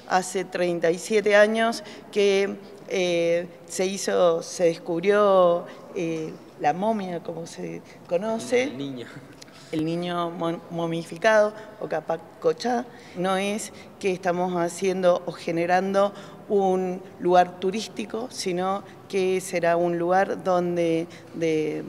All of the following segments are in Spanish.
hace 37 años que se descubrió la momia, como se conoce. El niño momificado o Capac Cochá. No es que estamos haciendo o generando un lugar turístico, sino que será un lugar donde de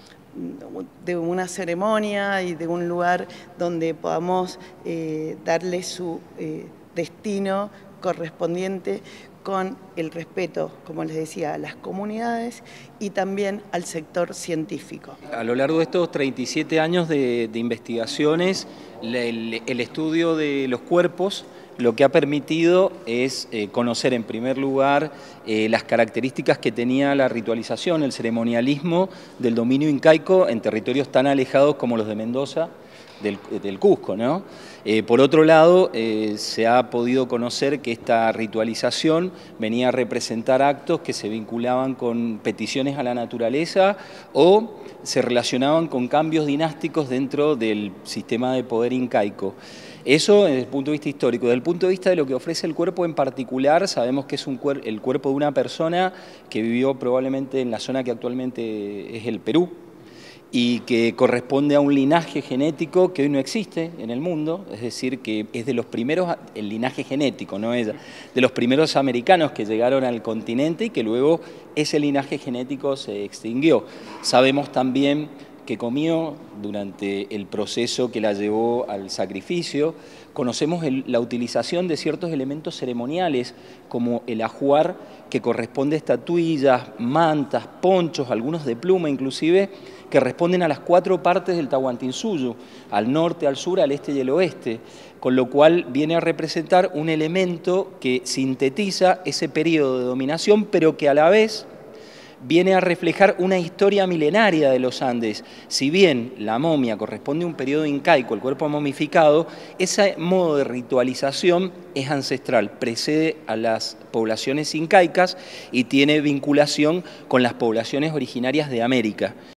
una ceremonia y de un lugar donde podamos darle su destino correspondiente con el respeto, como les decía, a las comunidades y también al sector científico. A lo largo de estos 37 años de investigaciones, el estudio de los cuerpos lo que ha permitido es conocer en primer lugar las características que tenía la ritualización, el ceremonialismo del dominio incaico en territorios tan alejados como los de Mendoza, del Cusco, ¿no? Por otro lado, se ha podido conocer que esta ritualización venía a representar actos que se vinculaban con peticiones a la naturaleza o se relacionaban con cambios dinásticos dentro del sistema de poder incaico. Eso desde el punto de vista histórico. Desde el punto de vista de lo que ofrece el cuerpo en particular, sabemos que es el cuerpo de una persona que vivió probablemente en la zona que actualmente es el Perú, y que corresponde a un linaje genético que hoy no existe en el mundo, es decir, que es de los primeros, el linaje genético, no es de los primeros americanos que llegaron al continente y que luego ese linaje genético se extinguió. Sabemos también que comió durante el proceso que la llevó al sacrificio. Conocemos la utilización de ciertos elementos ceremoniales como el ajuar, que corresponde a estatuillas, mantas, ponchos, algunos de pluma inclusive, que responden a las 4 partes del Tahuantinsuyo, al norte, al sur, al este y al oeste, con lo cual viene a representar un elemento que sintetiza ese periodo de dominación, pero que a la vez viene a reflejar una historia milenaria de los Andes. Si bien la momia corresponde a un periodo incaico, el cuerpo momificado, ese modo de ritualización es ancestral, precede a las poblaciones incaicas y tiene vinculación con las poblaciones originarias de América.